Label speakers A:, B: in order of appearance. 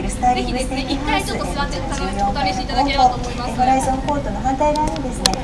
A: ぜひですね、一回ちょっと座ってお試しいただければと思います。
B: ホライゾンコートの反対側にですね、